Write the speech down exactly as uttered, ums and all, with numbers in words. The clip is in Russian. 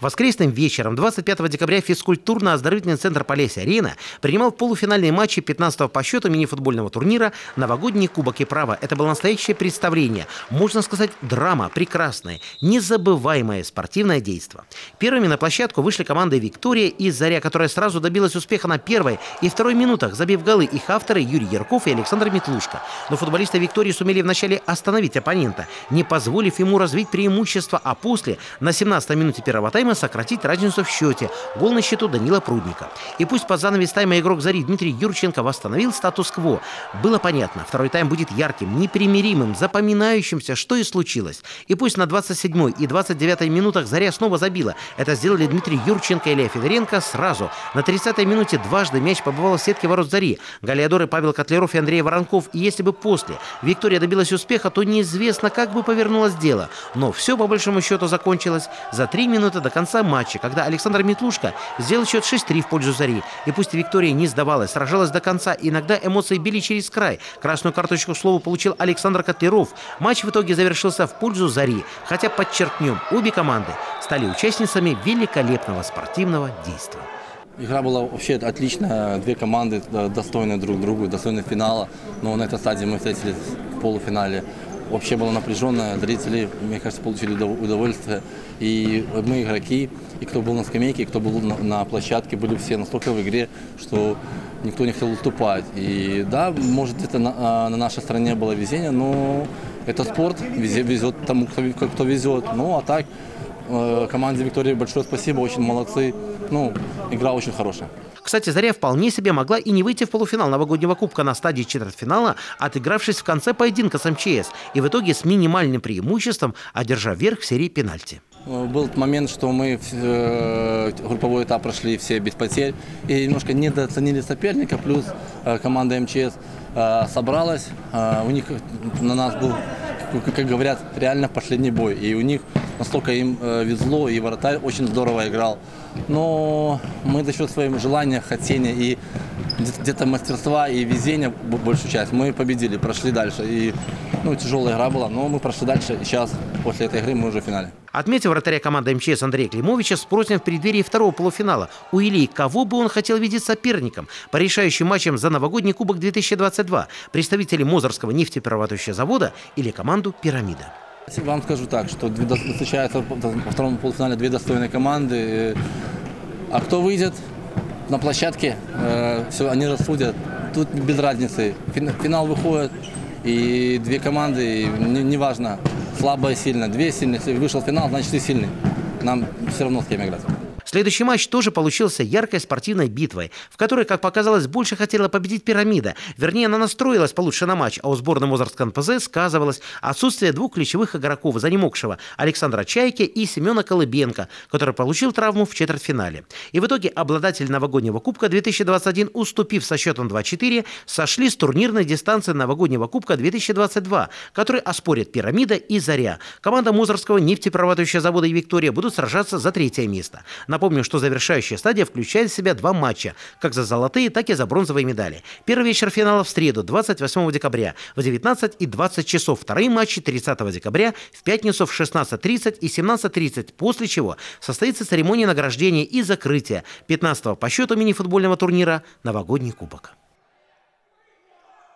Воскресным вечером двадцать пятого декабря физкультурно-оздоровительный центр «Полесье-Арена» принимал полуфинальные матчи пятнадцатого по счету мини-футбольного турнира «Новогодний кубок Кипрова». Это было настоящее представление, можно сказать, драма, прекрасное, незабываемое спортивное действо. Первыми на площадку вышли команды «Виктория» и «Заря», которая сразу добилась успеха на первой и второй минутах, забив голы. Их авторы Юрий Ярков и Александр Метлушка. Но футболисты «Виктории» сумели вначале остановить оппонента, не позволив ему развить преимущество, а после, на семнадцатой минуте первого тайма, сократить разницу в счете. Гол на счету Данила Прудника. И пусть под занавес тайма игрок «Зари» Дмитрий Юрченко восстановил статус-кво, было понятно, второй тайм будет ярким, непримиримым, запоминающимся, что и случилось. И пусть на двадцать седьмой и двадцать девятой минутах «Заря» снова забила. Это сделали Дмитрий Юрченко и Илья Федоренко сразу. На тридцатой минуте дважды мяч побывал в сетке ворот «Зари». Голеадоры Павел Котляров и Андрей Воронков. И если бы после «Виктория» добилась успеха, то неизвестно, как бы повернулось дело. Но все по большому счету закончилось за три минуты до конца матча, когда Александр Метлушка сделал счет шесть-три в пользу «Зари». И пусть «Виктория» не сдавалась, сражалась до конца, иногда эмоции били через край. Красную карточку, к слову, получил Александр Котляров. Матч в итоге завершился в пользу «Зари». Хотя, подчеркнем, обе команды стали участницами великолепного спортивного действа. Игра была вообще отличная, две команды достойны друг другу, достойны финала, но на этой стадии мы встретились в полуфинале. Вообще было напряженно, зрители, мне кажется, получили удовольствие. И мы, игроки, и кто был на скамейке, и кто был на, на площадке, были все настолько в игре, что никто не хотел уступать. И да, может, где-то на, на нашей стороне было везение, но это спорт, везет, везет тому, кто, кто везет. Ну, а так, команде «Виктории» большое спасибо, очень молодцы. Ну, игра очень хорошая. Кстати, «Заря» вполне себе могла и не выйти в полуфинал новогоднего кубка на стадии четвертьфинала, отыгравшись в конце поединка с эм че эс, и в итоге с минимальным преимуществом одержав верх в серии пенальти. Был момент, что мы э, групповой этап прошли все без потерь и немножко недооценили соперника, плюс э, команда эм че эс э, собралась, э, у них на нас был, как говорят, реально последний бой, и у них настолько им э, везло, и вратарь очень здорово играл. Но мы за счет своего желания, хотения и где-то мастерства и везения, большую часть, мы победили, прошли дальше. И, ну, тяжелая игра была, но мы прошли дальше, и сейчас, после этой игры, мы уже в финале. Отметив вратаря команды эм че эс Андрея Климовича, спросим в преддверии второго полуфинала у Ильи, кого бы он хотел видеть соперником по решающим матчам за новогодний кубок две тысячи двадцать два, представители Мозырского нефтеперерабатывающего завода или команду «Пирамида». Вам скажу так, что встречаются во втором полуфинале две достойные команды. А кто выйдет на площадке, все, они рассудят. Тут без разницы. Финал выходит, и две команды, неважно, слабая, сильная. Две сильные, если вышел в финал, значит ты сильный. Нам все равно с кем играть. Следующий матч тоже получился яркой спортивной битвой, в которой, как показалось, больше хотела победить «Пирамида». Вернее, она настроилась получше на матч, а у сборной Мозырского эн пэ зэ сказывалось отсутствие двух ключевых игроков, занемогшего Александра Чайки и Семена Колыбенко, который получил травму в четвертьфинале. И в итоге обладатель новогоднего кубка две тысячи двадцать один, уступив со счетом два-четыре, сошли с турнирной дистанции новогоднего кубка две тысячи двадцать два, который оспорят «Пирамида» и «Заря». Команда Мозырского нефтеперерабатывающего завода и «Виктория» будут сражаться за третье место. Напомню, что завершающая стадия включает в себя два матча, как за золотые, так и за бронзовые медали. Первый вечер финала в среду, двадцать восьмого декабря, в девятнадцать и двадцать часов. Вторые матчи тридцатого декабря, в пятницу в шестнадцать тридцать и семнадцать тридцать, после чего состоится церемония награждения и закрытия пятнадцатого по счету мини-футбольного турнира «Новогодний кубок».